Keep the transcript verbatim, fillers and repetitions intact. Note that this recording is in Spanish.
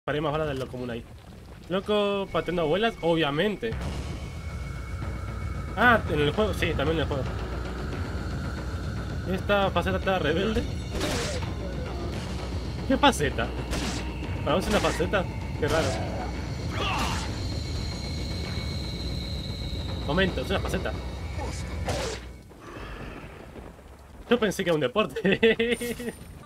disparé más balas de lo común ahí. Loco pateando abuelas, obviamente. Ah, en el juego, sí, también en el juego. Esta faceta está rebelde. ¿Qué faceta? ¿Para vos es una faceta? Qué raro. Momento, es una faceta. Yo pensé que era un deporte.